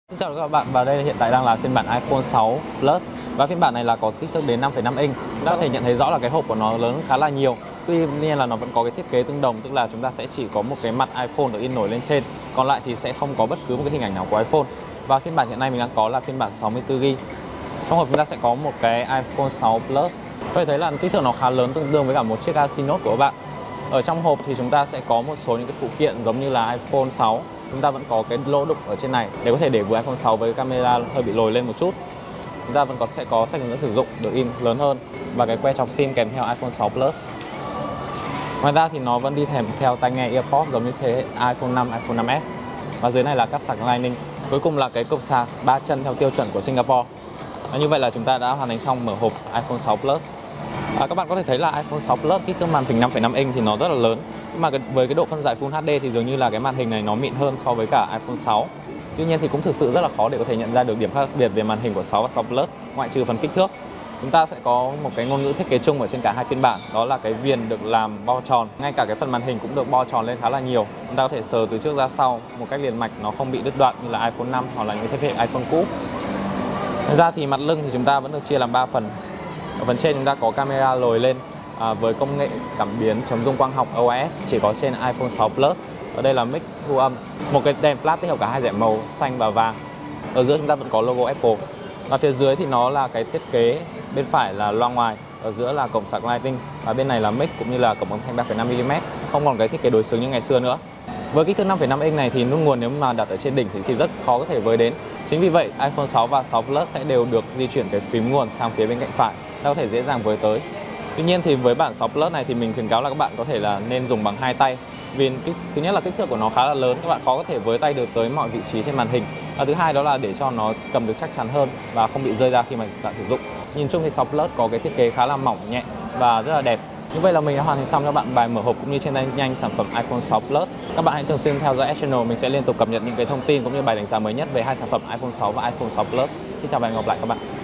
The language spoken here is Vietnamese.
Xin chào các bạn, và đây hiện tại đang là phiên bản iPhone 6 Plus. Và phiên bản này là có kích thước đến 5,5 inch. Chúng ta có thể nhận thấy rõ là cái hộp của nó lớn khá là nhiều. Tuy nhiên là nó vẫn có cái thiết kế tương đồng, tức là chúng ta sẽ chỉ có một cái mặt iPhone được in nổi lên trên, còn lại thì sẽ không có bất cứ một cái hình ảnh nào của iPhone. Và phiên bản hiện nay mình đang có là phiên bản 64GB. Trong hộp chúng ta sẽ có một cái iPhone 6 Plus. Có thể thấy là kích thước nó khá lớn, tương đương với cả một chiếc Galaxy Note của các bạn. Ở trong hộp thì chúng ta sẽ có một số những cái phụ kiện giống như là iPhone 6. Chúng ta vẫn có cái lỗ đục ở trên này để có thể để vừa iPhone 6 với camera hơi bị lồi lên một chút. Chúng ta vẫn sẽ có sách hướng dẫn sử dụng được in lớn hơn và cái que chọc sim kèm theo iPhone 6 Plus. Ngoài ra thì nó vẫn đi kèm theo tai nghe AirPods giống như thế iPhone 5, iPhone 5S. Và dưới này là cáp sạc Lightning. Cuối cùng là cái cổng sạc 3 chân theo tiêu chuẩn của Singapore. Như vậy là chúng ta đã hoàn thành xong mở hộp iPhone 6 Plus. Các bạn có thể thấy là iPhone 6 Plus kích thước màn hình 5,5 inch thì nó rất là lớn. Nhưng mà với cái độ phân giải Full HD thì dường như là cái màn hình này nó mịn hơn so với cả iPhone 6. Tuy nhiên thì cũng thực sự rất là khó để có thể nhận ra được điểm khác biệt về màn hình của 6 và 6 Plus, ngoại trừ phần kích thước. Chúng ta sẽ có một cái ngôn ngữ thiết kế chung ở trên cả hai phiên bản, đó là cái viền được làm bo tròn. Ngay cả cái phần màn hình cũng được bo tròn lên khá là nhiều. Chúng ta có thể sờ từ trước ra sau một cách liền mạch, nó không bị đứt đoạn như là iPhone 5 hoặc là những thế hệ iPhone cũ. Ngoài ra thì mặt lưng thì chúng ta vẫn được chia làm 3 phần. Ở phần trên chúng ta có camera lồi lên với công nghệ cảm biến chống rung quang học OIS chỉ có trên iPhone 6 Plus. Ở đây là mic thu âm, một cái đèn flash tích hợp cả hai rẽ màu xanh và vàng. Ở giữa chúng ta vẫn có logo Apple. Và phía dưới thì nó là cái thiết kế, bên phải là loa ngoài, ở giữa là cổng sạc Lightning và bên này là mic cũng như là cổng âm thanh 3,5mm, không còn cái thiết kế đối xứng như ngày xưa nữa. Với kích thước 5,5 inch này thì nút nguồn nếu mà đặt ở trên đỉnh thì rất khó có thể với đến. Chính vì vậy iPhone 6 và 6 Plus sẽ đều được di chuyển cái phím nguồn sang phía bên cạnh phải, ta có thể dễ dàng với tới. Tuy nhiên thì với bản 6 Plus này thì mình khuyến cáo là các bạn có thể là nên dùng bằng hai tay. Vì thứ nhất là kích thước của nó khá là lớn, các bạn khó có thể với tay được tới mọi vị trí trên màn hình. Và thứ hai đó là để cho nó cầm được chắc chắn hơn và không bị rơi ra khi mà bạn sử dụng. Nhìn chung thì 6 Plus có cái thiết kế khá là mỏng nhẹ và rất là đẹp. Như vậy là mình đã hoàn thành xong cho bạn bài mở hộp cũng như trên tay nhanh sản phẩm iPhone 6 Plus. Các bạn hãy thường xuyên theo dõi channel, mình sẽ liên tục cập nhật những cái thông tin cũng như bài đánh giá mới nhất về hai sản phẩm iPhone 6 và iPhone 6 Plus. Xin chào và hẹn gặp lại các bạn.